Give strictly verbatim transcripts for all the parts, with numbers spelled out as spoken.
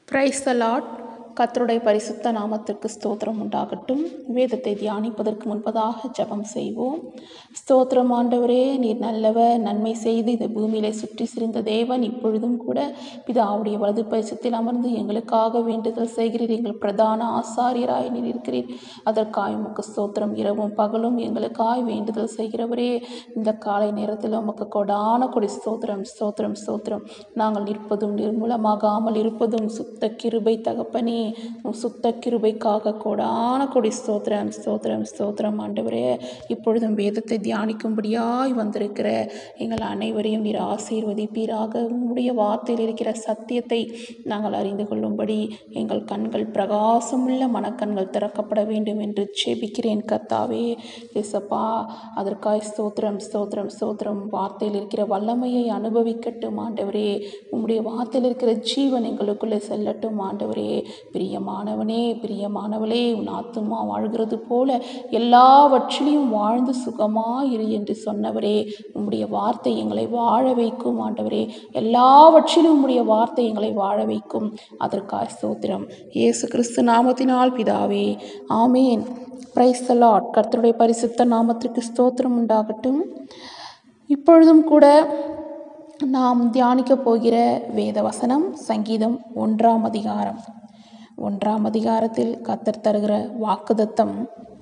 Praise the Lord. கர்த்தருடைய பரிசுத்த நாமத்திற்கு ஸ்தோத்திரம் உண்டாகட்டும். வேதத்தை தியானிப்பதற்கு முன்பதாக ஜெபம் செய்வோம். ஸ்தோத்திரம் ஆண்டவரே, நீர் நல்லவர், நன்மை செய்து இந்த பூமியிலே சுற்றி சிரிந்த தேவன். இப்பொழுதும் கூட பிதாவுடைய வலது பரிசுத்தில் அமர்ந்து எங்களுக்காக வேண்டுதல் செய்கிறீர். எங்கள் பிரதான ஆசாரியராய் நீர் இருக்கிறீர். அதற்காக உமக்கு ஸ்தோத்திரம். இரவும் பகலும் எங்களுக்காய் வேண்டுதல் செய்கிறவரே, இந்த காலை நேரத்தில் உமக்கு கொடான கொடி ஸ்தோத்திரம் ஸ்தோத்திரம் ஸ்தோத்திரம். நாங்கள் நிற்பதும் நிர்மூலமாகாமல் இருப்பதும் சுத்த கிருபை தகப்பனே, சுத்த கிருபைக்காக கோடான கொடி ஸ்தோத்திரம் ஸ்தோத்திரம் ஸ்தோத்திரம். ஆண்டவரே, இப்பொழுதும் வேதத்தை தியானிக்கும்படியாய் வந்திருக்கிற எங்கள் அனைவரையும் நீர் ஆசீர்வதிப்பீராக. உம்முடைய வார்த்தையில் இருக்கிற சத்தியத்தை நாங்கள் அறிந்து கொள்ளும்படி எங்கள் கண்கள் பிரகாசமுள்ள மனக்கண்கள் திறக்கப்பட வேண்டும் என்று ஜெபிக்கிறேன் கர்த்தாவே. இயேசப்பா, அதற்காய் ஸ்தோத்திரம் ஸ்தோத்திரம் ஸ்தோத்திரம். வார்த்தையில் இருக்கிற வல்லமையை அனுபவிக்கட்டும் ஆண்டவரே. உம்முடைய வார்த்தையில் இருக்கிற ஜீவன் எங்களுக்குள்ளே செல்லட்டும் ஆண்டவரே. பிரியமானவனே, பிரியமானவளே, உன் ஆத்துமா வாழ்கிறது போல எல்லாவற்றிலையும் வாழ்ந்து சுகமாயிரு என்று சொன்னவரே, உம்முடைய வார்த்தை எங்களை வாழ வைக்கும் ஆண்டவரே. எல்லாவற்றிலும் உம்முடைய வார்த்தை எங்களை வாழ வைக்கும். அதற்காக ஸ்தோத்திரம். இயேசு கிறிஸ்து நாமத்தினால் பிதாவே, ஆமேன். Price the Lord. கர்த்தருடைய பரிசுத்த நாமத்திற்கு ஸ்தோத்திரம் உண்டாகட்டும். இப்பொழுதும் கூட நாம் தியானிக்க போகிற வேத வசனம் சங்கீதம் ஒன்றாம் அதிகாரம். ஒன்றாம் அதிகாரத்தில் கர்த்தர் தருகிற வாக்குத்தத்தம்,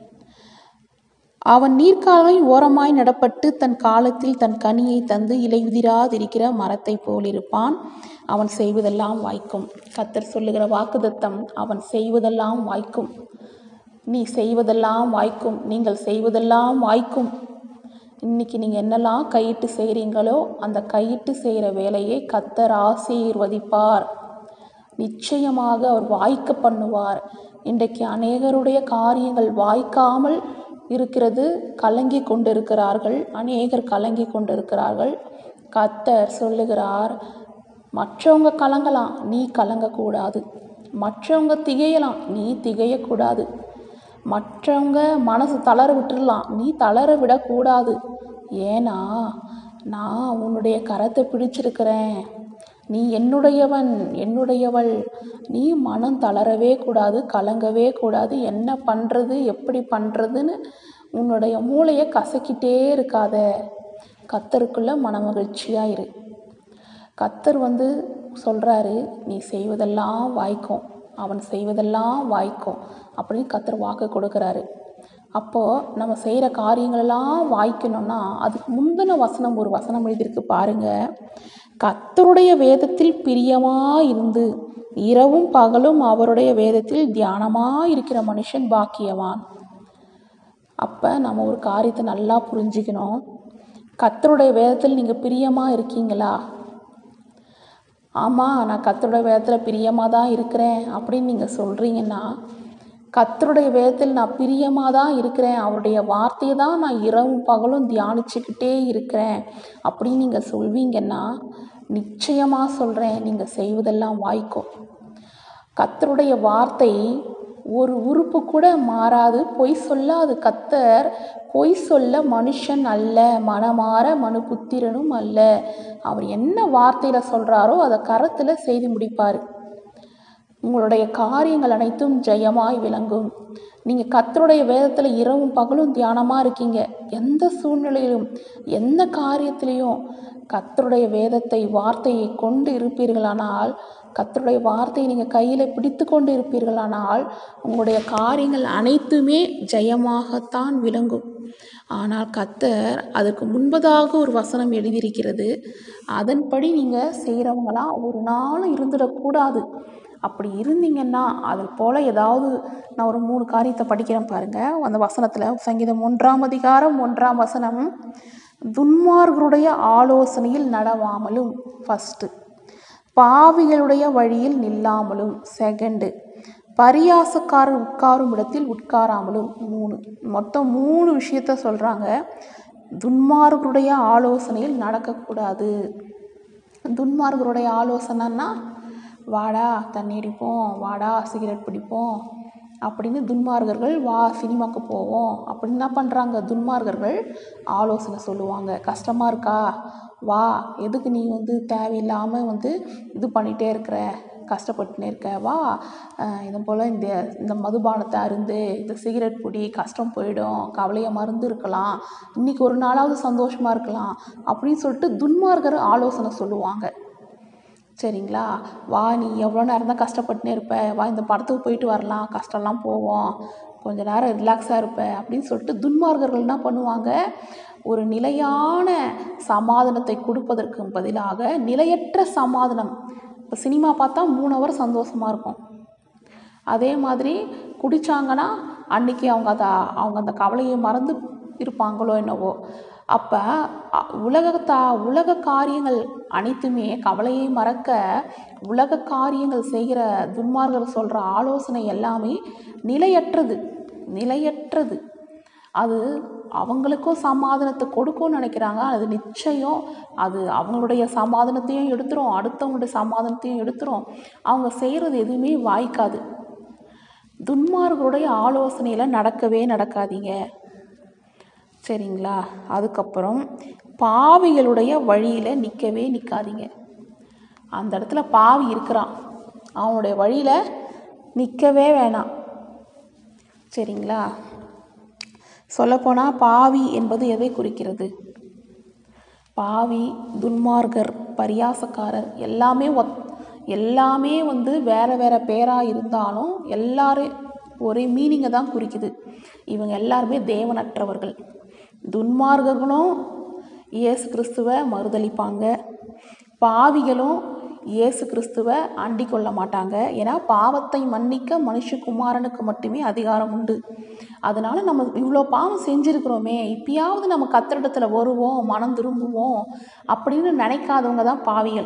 அவன் நீர்க்கால்கள் ஓரமாய் நடப்பட்டு தன் காலத்தில் தன் கனியை தந்து இலையுதிராதிருக்கிற மரத்தை போல் இருப்பான். அவன் செய்வதெல்லாம் வாய்க்கும். கர்த்தர் சொல்லுகிற வாக்குத்தத்தம், அவன் செய்வதெல்லாம் வாய்க்கும். நீ செய்வதெல்லாம் வாய்க்கும். நீங்கள் செய்வதெல்லாம் வாய்க்கும். இன்னைக்கு நீங்கள் என்னெல்லாம் கையிட்டு செய்கிறீங்களோ அந்த கையிட்டு செய்கிற வேலையை கர்த்தர் ஆசீர்வதிப்பார். நிச்சயமாக அவர் வாய்க்க பண்ணுவார். இன்றைக்கு அநேகருடைய காரியங்கள் வாய்க்காமல் இருக்கிறது. கலங்கி கொண்டிருக்கிறார்கள். அநேகர் கலங்கி கொண்டிருக்கிறார்கள். கர்த்தர் சொல்லுகிறார், மற்றவங்க கலங்கலாம், நீ கலங்கக்கூடாது. மற்றவங்க திகையலாம், நீ திகையக்கூடாது. மற்றவங்க மனசு தளர விட்டுடலாம், நீ தளர விடக்கூடாது. ஏன்னா நான் உன்னுடைய கரத்தை பிடிச்சிருக்கிறேன். நீ என்னுடையவன், என்னுடையவள். நீ மனம் தளரவே கூடாது, கலங்கவே கூடாது. என்ன பண்ணுறது, எப்படி பண்ணுறதுன்னு உன்னுடைய மூளையை கசக்கிட்டே இருக்காத. கர்த்தருக்குள்ள மனமகிழ்ச்சியாக இரு. கர்த்தர் வந்து சொல்கிறாரு, நீ செய்வதெல்லாம் வாய்க்கும், அவன் செய்வதெல்லாம் வாய்க்கும் அப்படின்னு கர்த்தர் வாக்கு கொடுக்குறாரு. அப்போது நம்ம செய்கிற காரியங்களெல்லாம் வாய்க்கணும்னா அதுக்கு முந்தின வசனம் ஒரு வசனம் எழுதியிருக்கு பாருங்க. கர்த்தருடைய வேதத்தில் பிரியமாக இருந்து இரவும் பகலும் அவருடைய வேதத்தில் தியானமாக இருக்கிற மனுஷன் பாக்கியவான். அப்போ நம்ம ஒரு காரியத்தை நல்லா புரிஞ்சுக்கணும். கர்த்தருடைய வேதத்தில் நீங்கள் பிரியமாக இருக்கீங்களா? ஆமாம், நான் கர்த்தருடைய வேதத்தில் பிரியமாக தான் இருக்கிறேன் அப்படின்னு நீங்கள் சொல்கிறீங்கன்னா, கர்த்தருடைய வேதத்தில் நான் பிரியமாக தான் இருக்கிறேன், அவருடைய வார்த்தையை தான் நான் இரவும் பகலும் தியானிச்சுக்கிட்டே இருக்கிறேன் அப்படின்னு நீங்கள் சொல்வீங்கன்னா, நிச்சயமாக சொல்கிறேன், நீங்கள் செய்வதெல்லாம் வாய்க்கும். கர்த்தருடைய வார்த்தை ஒரு உறுப்பு கூட மாறாது, பொய் சொல்லாது. கர்த்தர் பொய் சொல்ல மனுஷன் அல்ல, மனமாற மனுபுத்திரனும் அல்ல. அவர் என்ன வார்த்தையில் சொல்கிறாரோ அதை கரத்தில் செய்து முடிப்பார். உங்களுடைய காரியங்கள் அனைத்தும் ஜெயமாய் விளங்கும். நீங்கள் கர்த்தருடைய வேதத்தில் இரவும் பகலும் தியானமாக இருக்கீங்க. எந்த சூழ்நிலையிலும் எந்த காரியத்திலையும் கர்த்தருடைய வேதத்தை வார்த்தையை கொண்டு இருப்பீர்களானால், கர்த்தருடைய வார்த்தையை நீங்கள் கையில் பிடித்து கொண்டு இருப்பீர்களானால் உங்களுடைய காரியங்கள் அனைத்துமே ஜெயமாகத்தான் விளங்கும். ஆனால் கர்த்தர் அதுக்கு முன்பதாக ஒரு வசனம் எழுதியிருக்கிறது. அதன்படி நீங்கள் செய்கிறவங்களாம் ஒரு நாளும் இருந்துடக்கூடாது. அப்படி இருந்தீங்கன்னா அது போல் ஏதாவது, நான் ஒரு மூணு காரியத்தை படிக்கிறேன் பாருங்கள். அந்த வசனத்தில் சங்கீதம் ஒன்றாம் அதிகாரம் ஒன்றாம் வசனம், துன்மார்கருடைய ஆலோசனையில் நடவாமலும் ஃபஸ்ட்டு, பாவிகளுடைய வழியில் நில்லாமலும் செகண்டு, பரியாசக்காரர் உட்காரும் இடத்தில் உட்காராமலும் மூணு. மொத்தம் மூணு விஷயத்த சொல்கிறாங்க. துன்மார்கருடைய ஆலோசனையில் நடக்கக்கூடாது. துன்மார்கருடைய ஆலோசனைன்னா, வாடா தண்ணி அடிப்போம், வாடா சிகரெட் பிடிப்போம் அப்படின்னு துன்மார்கர்கள், வா சினிமாவுக்கு போவோம் அப்படின்னு என்ன பண்ணுறாங்க, துன்மார்கர்கள் ஆலோசனை சொல்லுவாங்க. கஷ்டமாக இருக்கா, வா, எதுக்கு நீ வந்து தேவையில்லாமல் வந்து இது பண்ணிகிட்டே இருக்கிற, கஷ்டப்பட்டுனே இருக்க, வா இது போல் இந்த இந்த மதுபானத்தை அருந்து, இந்த சிகரெட் குடி, கஷ்டம் போயிடும், கவலையை மறந்து இருக்கலாம், இன்றைக்கி ஒரு நாளாவது சந்தோஷமாக இருக்கலாம் அப்படின்னு சொல்லிட்டு துன்மார்க்கர் ஆலோசனை சொல்லுவாங்க. சரிங்களா? வா நீ எவ்வளோ நேரம் தான் கஷ்டப்பட்டுனே இருப்ப, வா இந்த படத்துக்கு போயிட்டு வரலாம், கஷ்டம்லாம் போவோம், கொஞ்ச நேரம் ரிலாக்ஸாக இருப்ப அப்படின்னு சொல்லிட்டு துன்மார்க்கர்கள் என்ன பண்ணுவாங்க, ஒரு நிலையான சமாதானத்தை கொடுப்பதற்கு பதிலாக நிலையற்ற சமாதானம். இப்போ சினிமா பார்த்தா மூணு ஹவர் சந்தோஷமாக இருக்கும், அதே மாதிரி குடித்தாங்கன்னா அன்றைக்கி அவங்க அதை அவங்க அந்த கவலையை மறந்து இருப்பாங்களோ என்னவோ. அப்போ உலகத்தா உலக காரியங்கள் அனைத்துமே கவலையை மறக்க உலக காரியங்கள் செய்கிற துன்மார்க்கர் சொல்கிற ஆலோசனை எல்லாமே நிலையற்றது நிலையற்றது அது அவங்களுக்கும் சமாதானத்தை கொடுக்கும்னு நினைக்கிறாங்க. அது நிச்சயம் அது அவங்களுடைய சமாதானத்தையும் எடுத்துரும், அடுத்தவங்களுடைய சமாதானத்தையும் எடுத்துரும். அவங்க செய்கிறது எதுவுமே வாய்க்காது. துன்மார்களுடைய ஆலோசனையில் நடக்கவே நடக்காதீங்க. சரிங்களா? அதுக்கப்புறம் பாவிகளுடைய வழியில் நிற்கவே நிற்காதீங்க. அந்த இடத்துல பாவி இருக்கிறான், அவனுடைய வழியில் நிற்கவே வேணாம். சரிங்களா? சொல்லப்போனால் பாவி என்பது எதை குறிக்கிறது? பாவி, துன்மார்க்கர், பரியாசக்காரர் எல்லாமே ஒத் எல்லாமே வந்து வேறு வேறு பேராக இருந்தாலும் எல்லாரும் ஒரே மீனிங்கை தான் குறிக்குது. இவங்க எல்லாருமே தேவனற்றவர்கள். துன்மார்க்கர்களும் இயேசு கிறிஸ்துவை மறுதளிப்பாங்க, பாவிகளும் இயேசு கிறிஸ்துவை அண்டிக் கொள்ள மாட்டாங்க. ஏன்னா பாவத்தை மன்னிக்க மனுஷகுமாரனுக்கு மட்டுமே அதிகாரம் உண்டு. அதனால் நம்ம இவ்வளோ பாவம் செஞ்சுருக்கிறோமே, இப்பயாவது நம்ம கர்த்தரிடத்தில் வருவோம், மனம் திரும்புவோம் அப்படின்னு நினைக்காதவங்க தான் பாவிகள்.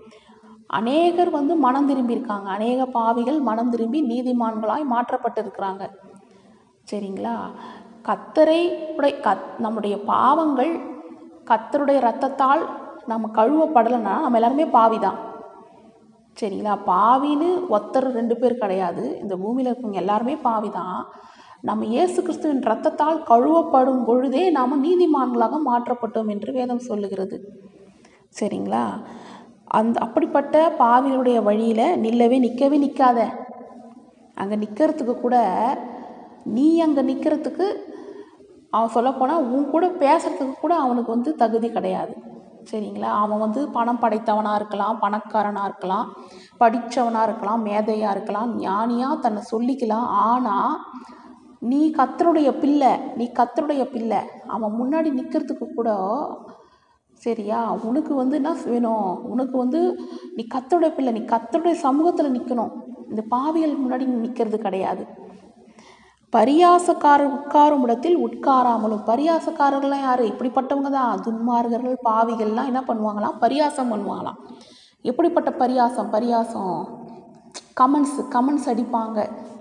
அநேகர் வந்து மனம் திரும்பியிருக்காங்க, அநேக பாவிகள் மனம் திரும்பி நீதிமான்களாய் மாற்றப்பட்டிருக்கிறாங்க. சரிங்களா? கர்த்தரை உடைய கத் நம்முடைய பாவங்கள் கர்த்தருடைய இரத்தத்தால் நம்ம கழுவப்படலைன்னா நம்ம எல்லாருமே பாவி தான். சரிங்களா? பாவின்னு ஒருத்தர் ரெண்டு பேர் கிடையாது, இந்த பூமியில் இருக்கவங்க எல்லாருமே பாவி தான். நம்ம இயேசு கிறிஸ்துவின் இரத்தத்தால் கழுவப்படும் பொழுதே நாம் நீதிமான்களாக மாற்றப்பட்டோம் என்று வேதம் சொல்லுகிறது. சரிங்களா? அந்த அப்படிப்பட்ட பாவிகளுடைய வழியில் நில்லவே நிற்கவே நிற்காத. அங்கே நிற்கிறதுக்கு கூட நீ அங்கே நிற்கிறதுக்கு அவன் சொல்லப்போனால் உன் கூட பேசுகிறதுக்கு கூட அவனுக்கு வந்து தகுதி கிடையாது. சரிங்களா? அவன் வந்து பணம் படைத்தவனாக இருக்கலாம், பணக்காரனாக இருக்கலாம், படித்தவனாக இருக்கலாம், மேதையாக இருக்கலாம், ஞானியாக தன்னை சொல்லிக்கலாம். ஆனால் நீ கர்த்தருடைய பிள்ளை, நீ கர்த்தருடைய பிள்ளை, அவன் முன்னாடி நிற்கிறதுக்கு கூட சரியா உனக்கு வந்து என்ன வேணும், உனக்கு வந்து நீ கர்த்தருடைய பிள்ளை, நீ கர்த்தருடைய சமூகத்தில் நிற்கணும். இந்த பாவிகள் முன்னாடி நீ நிற்கிறது கிடையாது. பரியாசக்காரர் உட்காரும் இடத்தில் உட்காராமலும். பரியாசக்காரர்கள்லாம் யார்? இப்படிப்பட்டவங்க தான். துன்மார்கர்கள், பாவிகள்லாம் என்ன பண்ணுவாங்களாம்? பரியாசம் பண்ணுவாங்களாம். எப்படிப்பட்ட பரியாசம்? பரியாசம் கமெண்ட்ஸ் கமெண்ட்ஸ் அடிப்பாங்க.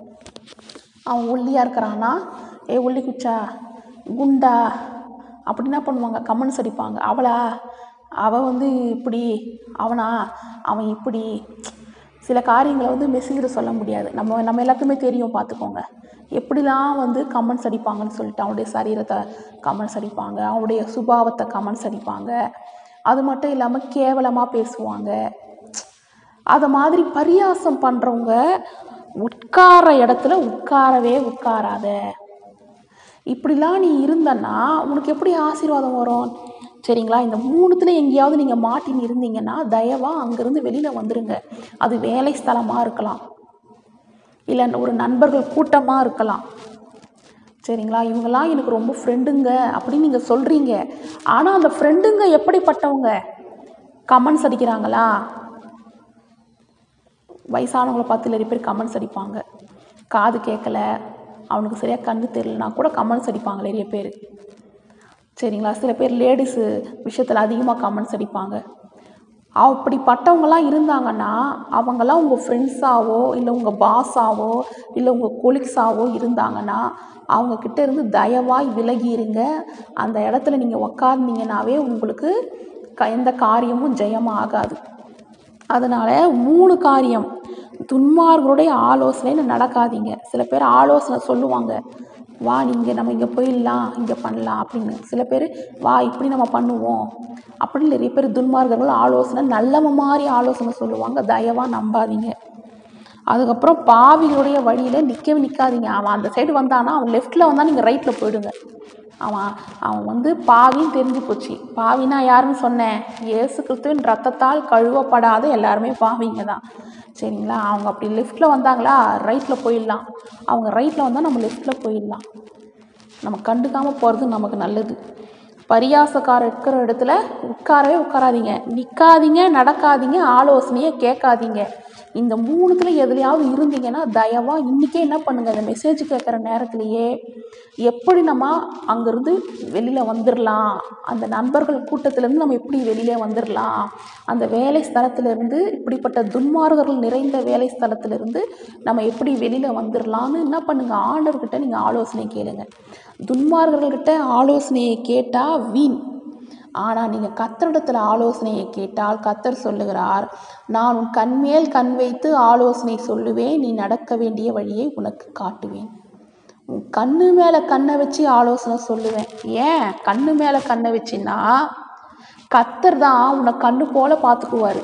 அவன் ஒல்லியாக இருக்கிறான்னா, ஏ ஒல்லி குச்சா, குண்டா, அப்படி என்ன பண்ணுவாங்க? கமெண்ட்ஸ் அடிப்பாங்க. அவளா, அவள் வந்து இப்படி, அவனா, அவன் இப்படி. சில காரியங்களை வந்து மெசேஜில் சொல்ல முடியாது, நம்ம நம்ம எல்லாத்துக்குமே தெரியும். பார்த்துக்கோங்க எப்படிலாம் வந்து கமெண்ட்ஸ் அடிப்பாங்கன்னு சொல்லிட்டு. அவனுடைய சரீரத்தை கமெண்ட்ஸ் அடிப்பாங்க, அவனுடைய சுபாவத்தை கமெண்ட்ஸ் அடிப்பாங்க. அது மட்டும் இல்லாமல் கேவலமாக பேசுவாங்க. அதை மாதிரி பரியாசம் பண்ணுறவங்க உட்கார இடத்துல உட்காரவே உட்காராத. இப்படிலாம் நீ இருந்தன்னா உனக்கு எப்படி ஆசீர்வாதம் வரும்? சரிங்களா? இந்த மூணுத்தில் எங்கேயாவது நீங்கள் மாட்டின்னு இருந்தீங்கன்னா தயவாக அங்கேருந்து வெளியில் வந்துடுங்க. அது வேலை ஸ்தலமாக இருக்கலாம், இல்லை ஒரு நண்பர்கள் கூட்டமாக இருக்கலாம். சரிங்களா? இவங்கெல்லாம் எனக்கு ரொம்ப ஃப்ரெண்டுங்க அப்படின்னு நீங்கள் சொல்கிறீங்க. ஆனால் அந்த ஃப்ரெண்டுங்க எப்படிப்பட்டவங்க? கமெண்ட்ஸ் அடிக்கிறாங்களா? வயசானவங்களை பார்த்து நிறைய பேர் கமெண்ட்ஸ் அடிப்பாங்க. காது கேட்கல, அவனுக்கு சரியாக கண்ணு தெரியலனா கூட கமெண்ட்ஸ் அடிப்பாங்க நிறைய பேர். சரிங்களா? சில பேர் லேடிஸு விஷயத்தில் அதிகமாக கமெண்ட்ஸ் அடிப்பாங்க. அப்படிப்பட்டவங்களாம் இருந்தாங்கன்னா அவங்களாம் உங்கள் ஃப்ரெண்ட்ஸாவோ இல்லை உங்கள் பாஸாவோ இல்லை உங்கள் கொலீக்ஸாவோ இருந்தாங்கன்னா அவங்கக்கிட்ட இருந்து தயவாய் விலகிருங்க. அந்த இடத்துல நீங்கள் உக்கார்ந்தீங்கன்னாவே உங்களுக்கு க எந்த காரியமும் ஜெயமாக ஆகாது. அதனால் மூணு காரியம். துன்மார்களுடைய ஆலோசனை நடக்காதீங்க. சில பேர் ஆலோசனை சொல்லுவாங்க, வா நீங்கள் நம்ம இங்கே போயிடலாம், இங்கே பண்ணலாம் அப்படின்னு. சில பேர் வா இப்படி நம்ம பண்ணுவோம் அப்படின்னு நிறைய பேர் துன்மார்க்கர்கள் ஆலோசனை நல்லவ மாதிரி ஆலோசனை சொல்லுவாங்க. தயவாக நம்பாதீங்க. அதுக்கப்புறம் பாவிகளுடைய வழியில் நிற்கவே நிற்காதீங்க. அவன் அந்த சைடு வந்தானா, அவன் லெஃப்ட்டில் வந்தால் நீங்கள் ரைட்டில் போயிடுங்க. அவன் அவன் வந்து பாவின்னு தெரிஞ்சு போச்சு. பாவினா யாருன்னு சொன்னேன்? இயேசு கிறிஸ்துவின் ரத்தத்தால் கழுவப்படாத எல்லாருமே பாவிங்க தான். சரிங்களா? அவங்க அப்படி லெஃப்ட்டில் வந்தாங்களா, ரைட்டில் போயிடலாம். அவங்க ரைட்டில் வந்தால் நம்ம லெஃப்ட்டில் போயிடலாம். நம்ம கண்டுக்காமல் போகிறது நமக்கு நல்லது. பரியாசக்காரர் இருக்கிற இடத்துல உட்காரவே உட்காராதீங்க. நிற்காதீங்க, நடக்காதீங்க, ஆலோசனையே கேட்காதீங்க. இந்த மூணுத்தில் எதுலையாவது இருந்தீங்கன்னா தயவாக இன்றைக்கே என்ன பண்ணுங்கள், இந்த மெசேஜ் கேட்குற நேரத்துலையே எப்படி நம்ம அங்கேருந்து வெளியில் வந்துடலாம், அந்த நண்பர்கள் கூட்டத்திலேருந்து நம்ம எப்படி வெளியில் வந்துடலாம், அந்த வேலை ஸ்தலத்திலேருந்து இப்படிப்பட்ட துன்மார்கர்கள் நிறைந்த வேலை ஸ்தலத்திலேருந்து நம்ம எப்படி வெளியில் வந்துடலான்னு என்ன பண்ணுங்கள், ஆண்டவர்கிட்ட நீங்கள் ஆலோசனை கேளுங்க. துன்மார்கர்கள்கிட்ட ஆலோசனையை கேட்டால் வீண். ஆனால் நீங்கள் கர்த்தரிடத்தில் ஆலோசனையை கேட்டால் கர்த்தர் சொல்லுகிறார், நான் உன் கண்மேல் கண் வைத்து ஆலோசனை சொல்லுவேன், நீ நடக்க வேண்டிய வழியை உனக்கு காட்டுவேன். உன் கண்ணு மேலே கண்ணை வச்சு ஆலோசனை சொல்லுவேன். ஏன் கண்ணு மேலே கண்ணை வச்சுன்னா, கர்த்தர் தான் உன்னை கண்ணு போல பார்த்துக்குவார்.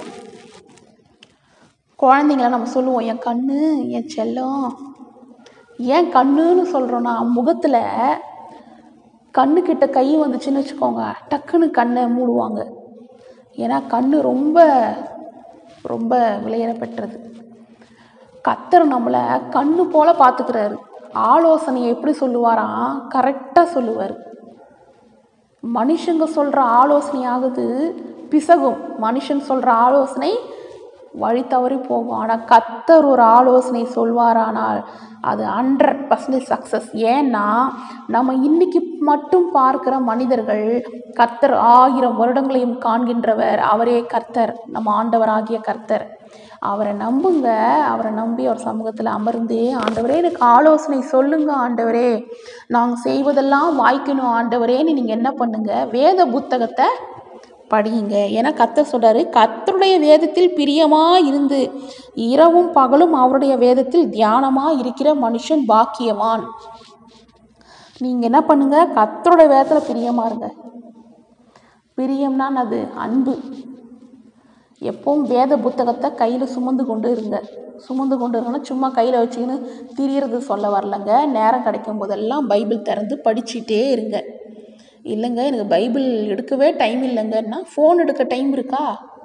குழந்தைங்கள நம்ம சொல்லுவோம், என் கண்ணு, என் செல்லம். ஏன் கண்ணுன்னு சொல்கிறோன்னா, முகத்தில் கண்ணுக்கிட்ட கை வந்துச்சுன்னு வச்சுக்கோங்க, டக்குன்னு கண்ணை மூடுவாங்க. ஏன்னா கண்ணு ரொம்ப ரொம்ப விலையேற பெற்றது. கர்த்தர் நம்மளை கண்ணு போல பார்த்துக்கிறாரு. ஆலோசனையை எப்படி சொல்லுவாராம்? கரெக்டாக சொல்லுவார். மனுஷங்க சொல்கிற ஆலோசனை ஆகுது பிசகும், மனுஷன் சொல்கிற ஆலோசனை வழி தவறி போகும். ஆனால் கர்த்தர் ஒரு ஆலோசனை சொல்வாரானால் அது ஹண்ட்ரட் பர்சன்டேஜ் சக்ஸஸ். ஏன்னா நம்ம இன்னைக்கு மட்டும் பார்க்கிற மனிதர்கள் கர்த்தர் ஆயிரம் வருடங்களையும் காண்கின்றவர். அவரே கர்த்தர், நம்ம ஆண்டவராகிய கர்த்தர். அவரை நம்புங்க. அவரை நம்பி அவர் சமூகத்தில் அமர்ந்து, ஆண்டவரே எனக்கு ஆலோசனை சொல்லுங்க ஆண்டவரே, நாங்கள் செய்வதெல்லாம் வாய்க்கணும் ஆண்டவரேன்னு நீங்கள் என்ன பண்ணுங்க, வேத புத்தகத்தை படியுங்க. ஏன்னா கர்த்தர் சொல்றாரு, கர்த்தருடைய வேதத்தில் பிரியமாக இருந்து இரவும் பகலும் அவருடைய வேதத்தில் தியானமாக இருக்கிற மனுஷன் பாக்கியவான். நீங்கள் என்ன பண்ணுங்க, கர்த்தருடைய வேதத்தில் பிரியமாக இருங்க. பிரியம்னா அது அன்பு. எப்பவும் வேத புத்தகத்தை கையில் சுமந்து கொண்டு இருங்க. சுமந்து கொண்டு இருங்கன்னா சும்மா கையில் வச்சுக்கின்னு திரியிறது சொல்ல வரலங்க. நேரம் கிடைக்கும் போதெல்லாம் பைபிள் திறந்து படிச்சுட்டே இருங்க. இல்லைங்க எனக்கு பைபிள் எடுக்கவே டைம் இல்லைங்கன்னா, ஃபோன் எடுக்க டைம் இருக்கா?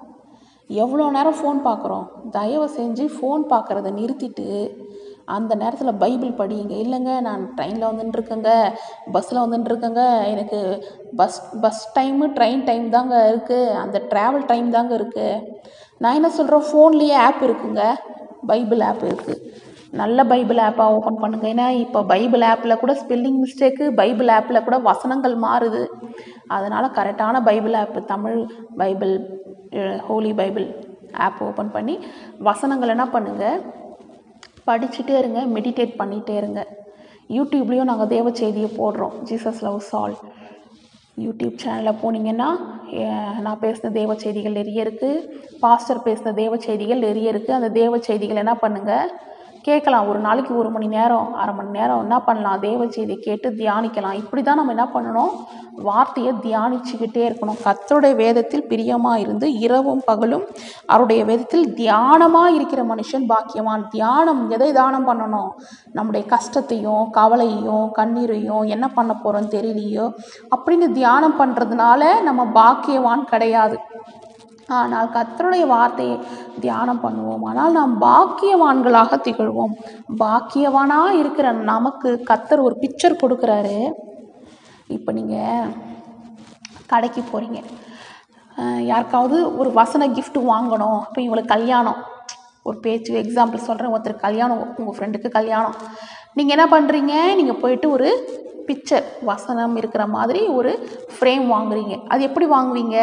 எவ்வளோ நேரம் ஃபோன் பார்க்குறோம்? தயவு செஞ்சு ஃபோன் பார்க்குறத நிறுத்திட்டு அந்த நேரத்தில் பைபிள் படியுங்க. இல்லைங்க நான் ட்ரெயினில் வந்துட்டுருக்கேங்க, பஸ்ஸில் வந்துட்டுருக்கேங்க, எனக்கு bus bus time train time தாங்க இருக்குது, அந்த ட்ராவல் டைம் தாங்க இருக்குது. நான் என்ன சொல்கிறேன், ஃபோன்லேயே ஆப் இருக்குங்க, பைபிள் ஆப் இருக்குது. நல்ல பைபிள் ஆப்பாக ஓப்பன் பண்ணுங்க. ஏன்னா இப்போ பைபிள் ஆப்பில் கூட ஸ்பெல்லிங் மிஸ்டேக்கு, பைபிள் ஆப்பில் கூட வசனங்கள் மாறுது. அதனால் கரெக்டான Bible app, Tamil Bible, holy Bible app open பண்ணி வசனங்கள் என்ன பண்ணுங்கள், படிச்சுட்டே இருங்க, மெடிடேட் பண்ணிகிட்டே இருங்க. யூடியூப்லேயும் நாங்கள் தேவ செய்தியை போடுறோம், ஜீசஸ் லவ்ஸ் ஆல் யூடியூப் சேனலில் போனீங்கன்னா நான் பேசின தேவ செய்திகள் நிறைய இருக்குது, பாஸ்டர் பேசின தேவ செய்திகள் நிறைய இருக்குது. அந்த தேவ செய்திகள் என்ன பண்ணுங்கள், கேட்கலாம். ஒரு நாளைக்கு ஒரு மணி நேரம், அரை மணி நேரம் என்ன பண்ணலாம், தேவ செய்தியை கேட்டு தியானிக்கலாம். இப்படி தான் நம்ம என்ன பண்ணணும், வார்த்தையை தியானிச்சுக்கிட்டே இருக்கணும். கர்த்தருடைய வேதத்தில் பிரியமாக இருந்து இரவும் பகலும் அவருடைய வேதத்தில் தியானமாக இருக்கிற மனுஷன் பாக்கியவான். தியானம் எதை தியானம் பண்ணணும், நம்முடைய கஷ்டத்தையும் கவலையையும் கண்ணீரையும் என்ன பண்ண போகிறோன்னு தெரியலையோ அப்படின்னு தியானம் பண்ணுறதுனால நம்ம பாக்கியவான் கிடையாது. ஆனால் கர்த்தருடைய வார்த்தையை தியானம் பண்ணுவோம், ஆனால் நாம் பாக்கியவான்களாக திகழ்வோம். பாக்கியவானாக இருக்கிற நமக்கு கர்த்தர் ஒரு பிக்சர் கொடுக்குறாரு. இப்போ நீங்கள் கடைக்கு போகிறீங்க, யாருக்காவது ஒரு வசன கிஃப்ட் வாங்கணும். இப்போ இவங்களுக்கு கல்யாணம், ஒரு பேச்சு எக்ஸாம்பிள் சொல்கிறேன், ஒருத்தர் கல்யாணம், உங்கள் ஃப்ரெண்டுக்கு கல்யாணம். நீங்கள் என்ன பண்ணுறீங்க, நீங்கள் போயிட்டு ஒரு பிக்சர் வசனம் இருக்கிற மாதிரி ஒரு ஃப்ரேம் வாங்குறீங்க. அது எப்படி வாங்குவீங்க,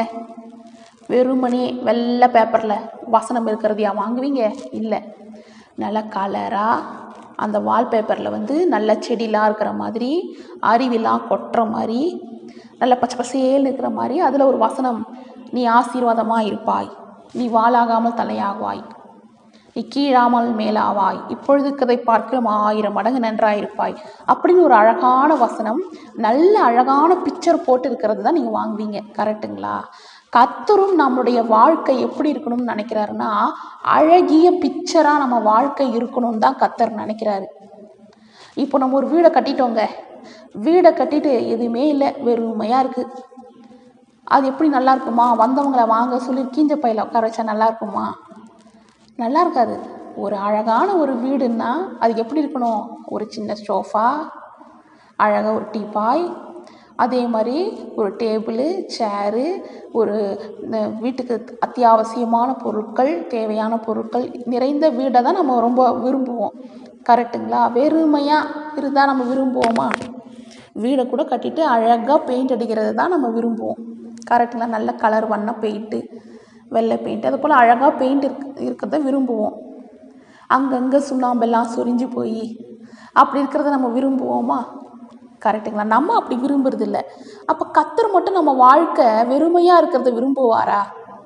வெறுமனே வெள்ளை பேப்பரில் வசனம் இருக்கிறதையா வாங்குவீங்க? இல்லை, நல்ல கலராக அந்த வால்பேப்பரில் வந்து நல்ல செடிலாம் இருக்கிற மாதிரி, அருவிலாம் கொட்டுற மாதிரி, நல்ல பச்சை பசேல்னு இருக்கிற மாதிரி அதில் ஒரு வசனம், நீ ஆசீர்வாதமாக இருப்பாய், நீ வாளாகாமல் தலையாவாய், நீ கீழாமல் மேலாவாய், இப்பொழுது கதை பார்க்கலாம் ஆயிரம் மடங்கு நன்றாயிருப்பாய் அப்படின்னு ஒரு அழகான வசனம், நல்ல அழகான பிக்சர் போட்டு இருக்கிறது தான் நீங்கள் வாங்குவீங்க. கரெக்டுங்களா? கர்த்தரும் நம்முடைய வாழ்க்கை எப்படி இருக்கணும்னு நினைக்கிறாருன்னா, அழகிய பிக்சராக நம்ம வாழ்க்கை இருக்கணும்னு தான் கர்த்தர் நினைக்கிறாரு. இப்போ நம்ம ஒரு வீடை கட்டிட்டோங்க, வீடை கட்டிட்டு எதுவுமே இல்லை, வெறுமையாக இருக்குது. அது எப்படி நல்லா இருக்குமா? வந்தவங்களை வாங்க சொல்லி கீஞ்ச பையில உட்கார வச்சா நல்லா இருக்குமா? நல்லா இருக்காது. ஒரு அழகான ஒரு வீடுன்னா அது எப்படி இருக்கணும்? ஒரு சின்ன சோஃபா, அழகாக ஒரு டீப்பாய், அதே மாதிரி ஒரு டேபிளு, சேரு, ஒரு வீட்டுக்கு அத்தியாவசியமான பொருட்கள், தேவையான பொருட்கள் நிறைந்த வீடை தான் நம்ம ரொம்ப விரும்புவோம். கரெக்டுங்களா? வெறுமையாக இருந்தால் நம்ம விரும்புவோமா? வீடை கூட கட்டிட்டு அழகாக பெயிண்ட் அடிக்கிறது தான் நம்ம விரும்புவோம். கரெக்டுங்களா? நல்ல கலர் வண்ண பெயிண்ட்டு, வெள்ளை பெயிண்ட்டு, அது போல் அழகாக பெயிண்ட் இருக் இருக்கிறத விரும்புவோம். அங்கங்கே சுண்ணாம்பெல்லாம் சொரிஞ்சு போய் அப்படி இருக்கிறத நம்ம விரும்புவோமா? கரெக்டுங்களா? நம்ம அப்படி விரும்புறது இல்லை. அப்போ கர்த்தர் மட்டும் நம்ம வாழ்க்கை வெறுமையாக இருக்கிறத விரும்புவாரா?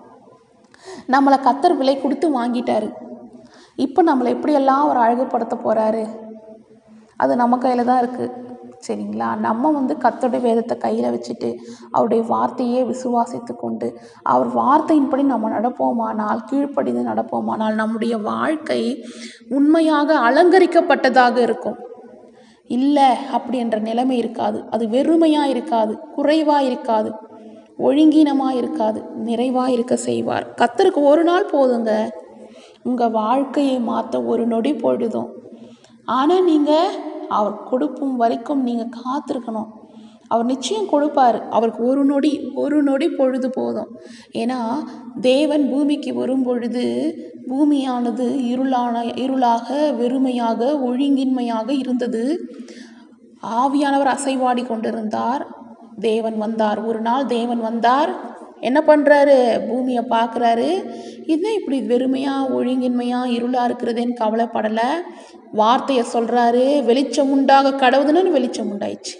நம்மளை கர்த்தர் விலை கொடுத்து வாங்கிட்டாரு. இப்போ நம்மளை எப்படியெல்லாம் அவர் அழகுபடுத்த போகிறாரு, அது நம்ம கையில் தான் இருக்குது. சரிங்களா? நம்ம வந்து கர்த்தருடைய வேதத்தை கையில் வச்சுட்டு அவருடைய வார்த்தையே விசுவாசித்து கொண்டு அவர் வார்த்தையின்படி நம்ம நடப்போமானால், கீழ்ப்படிந்து நடப்போமானால் நம்முடைய வாழ்க்கை உண்மையாக அலங்கரிக்கப்பட்டதாக இருக்கும். இல்லை அப்படி என்ற நிலைமை இருக்காது. அது வெறுமையாக இருக்காது, குறைவாக இருக்காது, ஒழுங்கீனமாக இருக்காது, நிறைவாக இருக்க செய்வார். கர்த்தருக்கு ஒரு நாள் போதுங்க உங்கள் வாழ்க்கையை மாற்ற, ஒரு நொடி பொழுதும். ஆனால் நீங்கள் அவர் கொடுக்கும் வரைக்கும் நீங்கள் காத்திருக்கணும். அவர் நிச்சயம் கொடுப்பார். அவருக்கு ஒரு நொடி ஒரு நொடி பொழுது போதும். ஏன்னா தேவன் பூமிக்கு வரும் பொழுது பூமியானது இருளான இருளாக வெறுமையாக ஒழுங்கின்மையாக இருந்தது. ஆவியானவர் அசைவாடி கொண்டிருந்தார். தேவன் வந்தார். ஒரு நாள் தேவன் வந்தார். என்ன பண்ணுறாரு? பூமியை பார்க்குறாரு. இதுதான் இப்படி வெறுமையாக ஒழுங்கின்மையாக இருளாக இருக்கிறதேன்னு கவலைப்படலை. வார்த்தையை சொல்கிறாரு. வெளிச்சம் உண்டாக கடவுதுன்னு வெளிச்சம் உண்டாயிடுச்சு.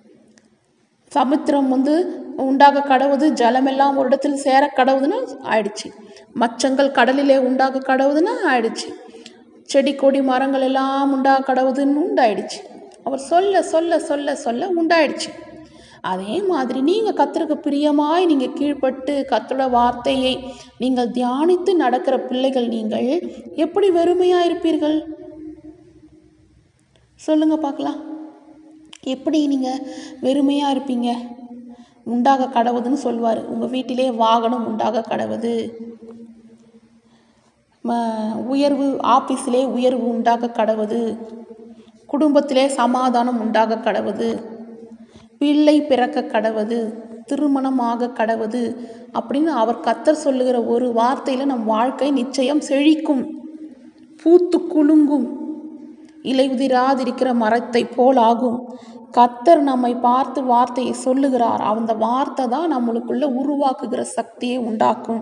சமுத்திரம் வந்து உண்டாக கடவுது, ஜலமெல்லாம் ஒரு இடத்தில் சேர கடவுதுன்னு ஆயிடுச்சு. மச்சங்கள் கடலிலே உண்டாக கடவுதுன்னு ஆயிடுச்சு. செடி கொடி மரங்கள் எல்லாம் உண்டாக கடவுதுன்னு உண்டாயிடுச்சு. அவர் சொல்ல சொல்ல சொல்ல சொல்ல உண்டாயிடுச்சு. அதே மாதிரி நீங்கள் கர்த்தருக்கு பிரியமாய் நீங்கள் கீழ்ப்பட்டு கர்த்தரோட வார்த்தையை நீங்கள் தியானித்து நடக்கிற பிள்ளைகள் நீங்கள் எப்படி வெறுமையாக இருப்பீர்கள்? சொல்லுங்க பார்க்கலாம். எப்படி நீங்கள் வெறுமையாக இருப்பீங்க? உண்டாக கடவுதுன்னு சொல்வார். உங்கள் வீட்டிலே வாகனம் உண்டாக கடவுது, உயர்வு ஆஃபீஸிலே உயர்வு உண்டாக கடவுது, குடும்பத்திலே சமாதானம் உண்டாக கடவுது, பிள்ளை பிறக்க கடவுது, திருமணமாக கடவுது அப்படின்னு அவர் கர்த்தர் சொல்லுகிற ஒரு வார்த்தையில் நம் வாழ்க்கை நிச்சயம் செழிக்கும், பூத்து குலுங்கும், இலை உதிராதிருக்கிற மரத்தை போல் ஆகும். கர்த்தர் நம்மை பார்த்து வார்த்தையை சொல்லுகிறார். அந்த வார்த்தை தான் நம்மளுக்குள்ள உருவாக்குகிற சக்தியை உண்டாக்கும்.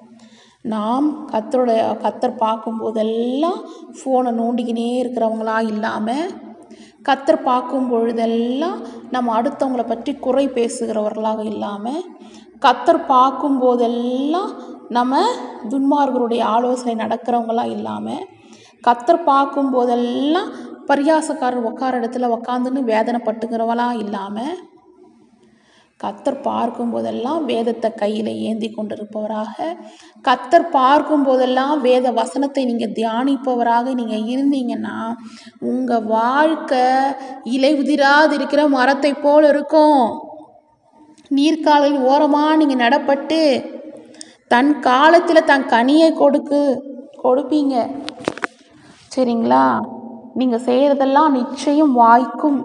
நாம் கர்த்தருடைய கர்த்தர் பார்க்கும்போதெல்லாம் ஃபோனை நோண்டிக்கினே இருக்கிறவங்களா இல்லாமல், கர்த்தர் பார்க்கும் பொழுதெல்லாம் நம்ம அடுத்தவங்களை பற்றி குறை பேசுகிறவர்களாக இல்லாமல், கர்த்தர் பார்க்கும் போதெல்லாம் நம்ம துன்மார்கருடைய ஆலோசனை நடக்கிறவங்களாக இல்லாமல், கர்த்தர் பார்க்கும் போதெல்லாம் பரியாசக்காரர் உட்கார இடத்துல உக்காந்துன்னு வேதனைப்பட்டுக்கிறவளா இல்லாமல், கர்த்தர் பார்க்கும் போதெல்லாம் வேதத்தை கையில் ஏந்தி கொண்டிருப்பவராக, கர்த்தர் பார்க்கும் போதெல்லாம் வேத வசனத்தை நீங்கள் தியானிப்பவராக நீங்கள் இருந்தீங்கன்னா உங்கள் வாழ்க்கை இலை உதிராது இருக்கிற மரத்தை போல் இருக்கும். நீர்க்காலில் ஓரமாக நீங்கள் நடப்பட்டு தன் காலத்தில் தன் கனியை கொடுக்கு கொடுப்பீங்க. சரிங்களா? நீங்கள் செய்கிறதெல்லாம் நிச்சயம் வாய்க்கும்.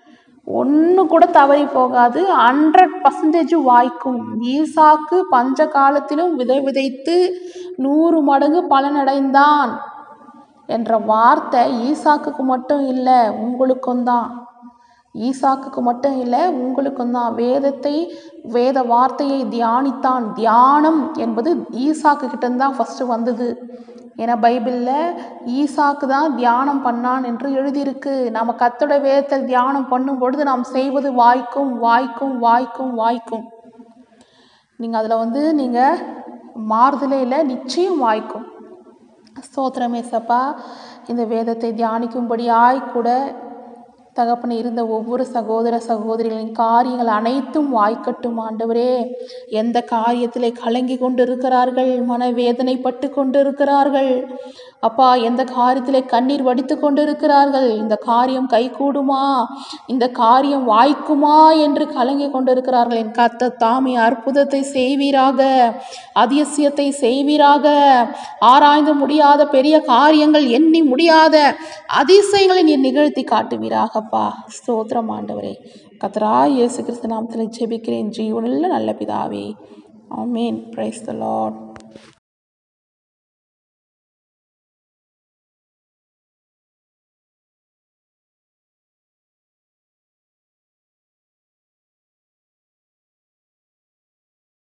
ஒன்று கூட தவறி போகாது. ஹண்ட்ரட் பர்சன்டேஜ் வாய்க்கும். ஈசாக்கு பஞ்ச காலத்திலும் விதை விதைத்து நூறு மடங்கு பலனடைந்தான் என்ற வார்த்தை ஈசாக்குக்கு மட்டும் இல்லை, உங்களுக்கும் தான். ஈசாக்குக்கு மட்டும் இல்லை, உங்களுக்கும் தான். வேதத்தை வேத வார்த்தையை தியானித்தான். தியானம் என்பது ஈசாக்கு கிட்டேருந்து தான் ஃபஸ்ட்டு வந்தது. ஏன்னா பைபிளில் ஈசாக்கு தான் தியானம் பண்ணான் என்று எழுதியிருக்கு. நம்ம கர்த்தருடைய வேதத்தில் தியானம் பண்ணும் பொழுது நாம் செய்வது வாய்க்கும் வாய்க்கும் வாய்க்கும் வாய்க்கும். நீங்கள் அதில் வந்து நீங்கள் மாறுதலே இல்லை, நிச்சயம் வாய்க்கும். ஸ்தோத்திரமே சப்பா. இந்த வேதத்தை தியானிக்கும்படியாய் கூட தகப்பனை இருந்த ஒவ்வொரு சகோதர சகோதரிகளின் காரியங்கள் அனைத்தும் வாய்க்கட்டும் ஆண்டவரே. எந்த காரியத்திலே கலங்கி கொண்டிருக்கிறார்கள், மனவேதனைப்பட்டு கொண்டிருக்கிறார்கள் அப்பா, எந்த காரியத்திலே கண்ணீர் வடித்து கொண்டிருக்கிறார்கள், இந்த காரியம் கைகூடுமா, இந்த காரியம் வாய்க்குமா என்று கலங்கி கொண்டிருக்கிறார்கள். என் கர்த்தர் தாமே அற்புதத்தை செய்வீராக, அதிசயத்தை செய்வீராக. ஆராய்ந்து முடியாத பெரிய காரியங்கள், எண்ணி முடியாத அதிசயங்களை நீர் நிகழ்த்தி காட்டுவீராகப்பா. ஸ்தோத்திரம் ஆண்டவரே. கர்த்தராகிய இயேசு கிறிஸ்து நாமத்தில் ஜெபிக்கிறேன் ஜீவனுள்ள நல்ல பிதாவே. ஆமென். Praise the Lord.